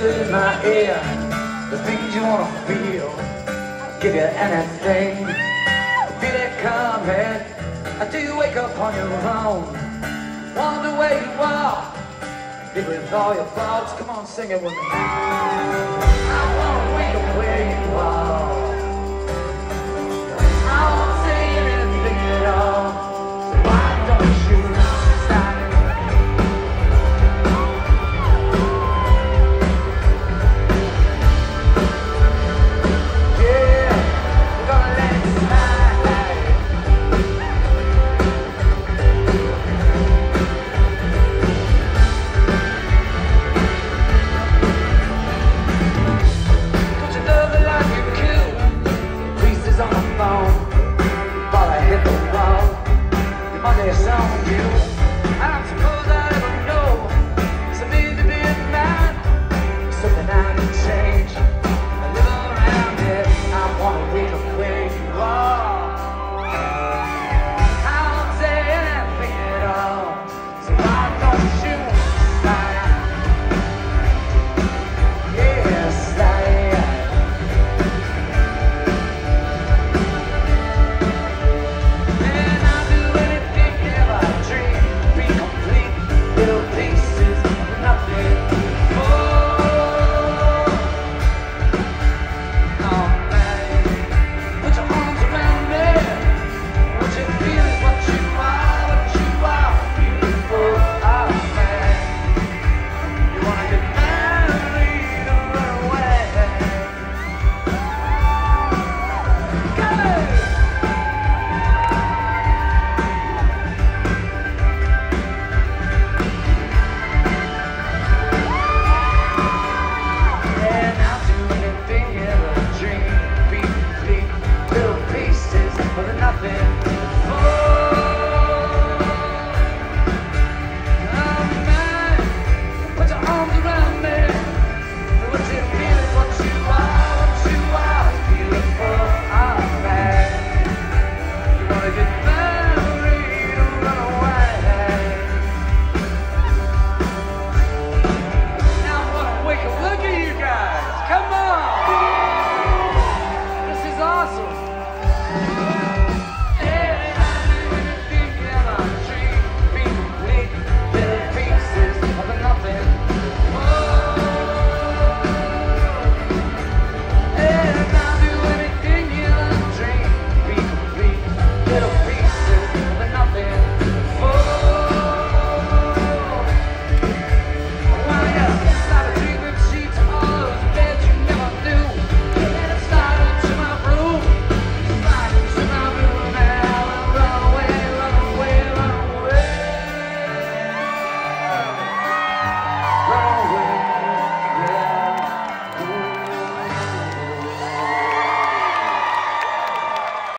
whisper in my ear the things you wanna feel. I'll give you anything. Feel it coming. Until you wake up on your own. Wonder where you are. Live with all your thoughts. Come on, sing it with me. I wanna wake up where you are.